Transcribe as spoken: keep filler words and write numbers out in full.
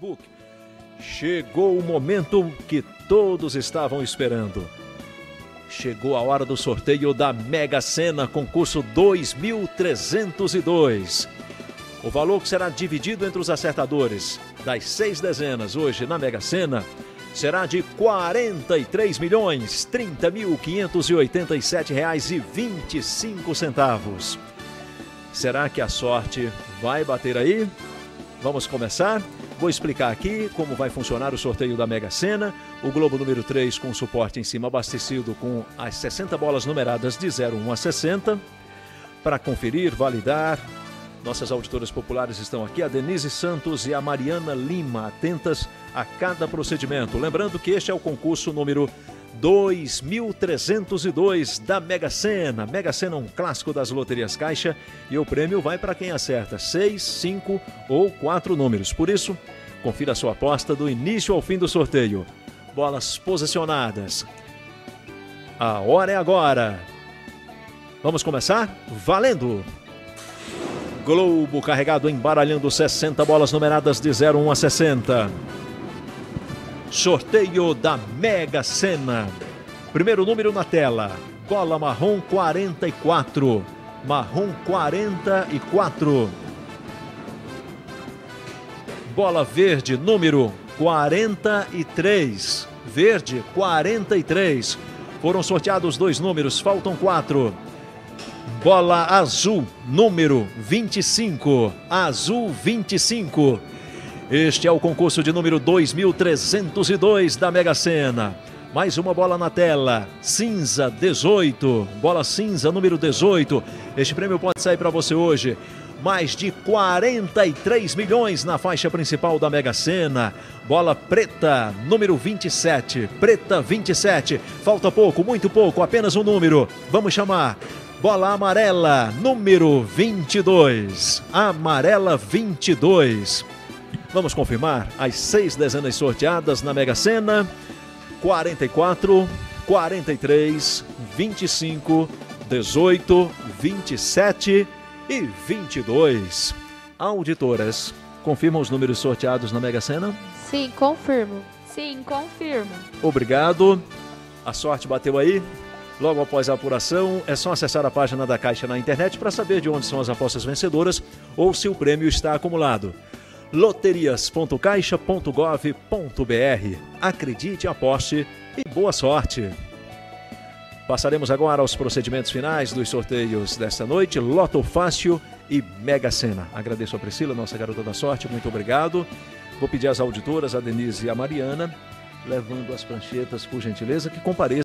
Facebook. Chegou o momento que todos estavam esperando. Chegou a hora do sorteio da Mega Sena, concurso dois mil trezentos e dois. O valor que será dividido entre os acertadores das seis dezenas hoje na Mega Sena será de quarenta e três milhões, trinta mil quinhentos e oitenta e sete reais e vinte e cinco centavos. Será que a sorte vai bater aí? Vamos começar? Vou explicar aqui como vai funcionar o sorteio da Mega Sena. O globo número três com suporte em cima abastecido com as sessenta bolas numeradas de zero a um a sessenta. Para conferir, validar, nossas auditoras populares estão aqui, a Denise Santos e a Mariana Lima, atentas a cada procedimento. Lembrando que este é o concurso número dois mil trezentos e dois da Mega Sena. Mega Sena é um clássico das loterias Caixa e o prêmio vai para quem acerta seis, cinco ou quatro números. Por isso, confira a sua aposta do início ao fim do sorteio. Bolas posicionadas. A hora é agora. Vamos começar? Valendo! Globo carregado embaralhando sessenta bolas numeradas de zero a um a sessenta. Sorteio da Mega Sena. Primeiro número na tela. Bola marrom quarenta e quatro. Marrom quarenta e quatro. Bola verde número quarenta e três. Verde quarenta e três. Foram sorteados dois números, faltam quatro. Bola azul número vinte e cinco. Azul vinte e cinco. Este é o concurso de número dois mil trezentos e dois da Mega Sena. Mais uma bola na tela, cinza dezoito, bola cinza número dezoito. Este prêmio pode sair para você hoje. Mais de quarenta e três milhões na faixa principal da Mega Sena. Bola preta, número vinte e sete, preta vinte e sete. Falta pouco, muito pouco, apenas um número. Vamos chamar. Bola amarela, número vinte e dois, amarela vinte e dois. Vamos confirmar as seis dezenas sorteadas na Mega Sena. quarenta e quatro, quarenta e três, vinte e cinco, dezoito, vinte e sete e vinte e dois. Auditoras, confirmam os números sorteados na Mega Sena? Sim, confirmo. Sim, confirmo. Obrigado. A sorte bateu aí? Logo após a apuração, é só acessar a página da Caixa na internet para saber de onde são as apostas vencedoras ou se o prêmio está acumulado. loterias ponto caixa ponto gov ponto br. Acredite, aposte e boa sorte. Passaremos agora aos procedimentos finais dos sorteios desta noite, Loto Fácil e Mega Sena. Agradeço a Priscila, nossa garota da sorte, muito obrigado. Vou pedir às auditoras, a Denise e a Mariana, levando as pranchetas, por gentileza, que compareçam